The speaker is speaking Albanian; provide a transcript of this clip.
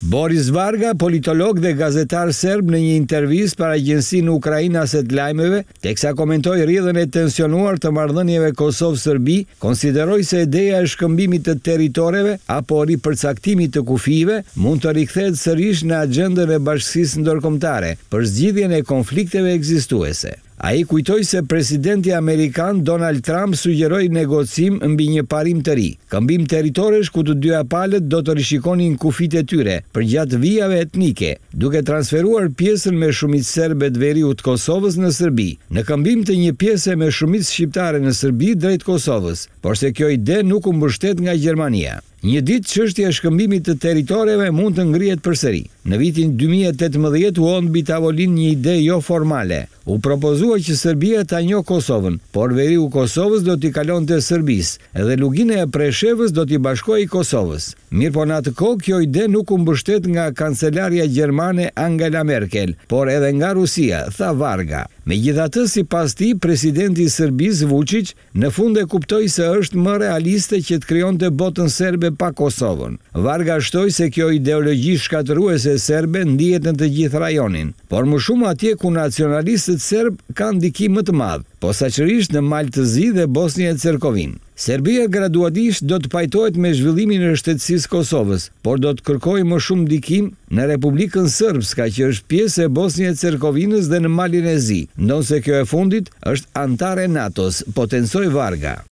Boris Varga, politolog dhe gazetar serb, në një intervistë për agjensinë Ukrainase të lajmeve, teksa komentoi rrjedhën e tensionuar të marrëdhënieve Kosovë-Serbi, konsideroi se ideja e shkëmbimit të territoreve apo ripërcaktimit të kufive mund të rikthehet sërish në agjendën e Bashkisë Ndërkombëtare për zgjidhjen e konflikteve ekzistuese. Ai kujtoi se presidenti amerikan Donald Trump sugjeroi negocim mbi një parim të ri, këmbim territoresh ku të dyja palët do të rishikonin kufitë e tyre përgjatë vijave etnike, duke transferuar pjesën me shumicë serbe të veriut të Kosovës në Serbi, në këmbim të një pjese me shumicë shqiptare në Serbi drejt Kosovës, por se kjo ide nuk u mbështet nga Gjermania. Një ditë çështja e shkëmbimit të territoreve mund të ngrihet përsëri. Në vitin 2018 u ëndë mbi tavolinë një ide jo formale. U propozua që Serbia ta njohë Kosovën, por veriu Kosovës do t'i kalonte Serbisë, edhe lugina e Preshevës do t'i bashkohej Kosovës. Mirëpo në atë kohë kjo ide nuk u mbështet nga kancelaria gjermane Angela Merkel, por edhe nga Rusia, tha Varga. Megjithatë, sipas tij, presidenti i Serbisë Vučić në fund e kuptoi se është më realiste që të krijonte botën serbe pa Kosovën. Varga shtoi se kjo ideologji shkatëruese serbe ndihet në të gjithë rajonin, por më shumë atje ku nacionalistët serb kanë ndikim më të madh, posaçërisht në Malë të Zi dhe Bosnjë e Hercegovinë. Serbia gradualisht do të pajtohet me zhvillimin e shtetësisë Kosovës, por do të kërkojë më shumë ndikim në Republikën Sërbska, që është pjesë e Bosnjë e Hercegovinës dhe në Malin e Zi, ndonse kjo e fundit është antare NATO-s, potencoi Varga.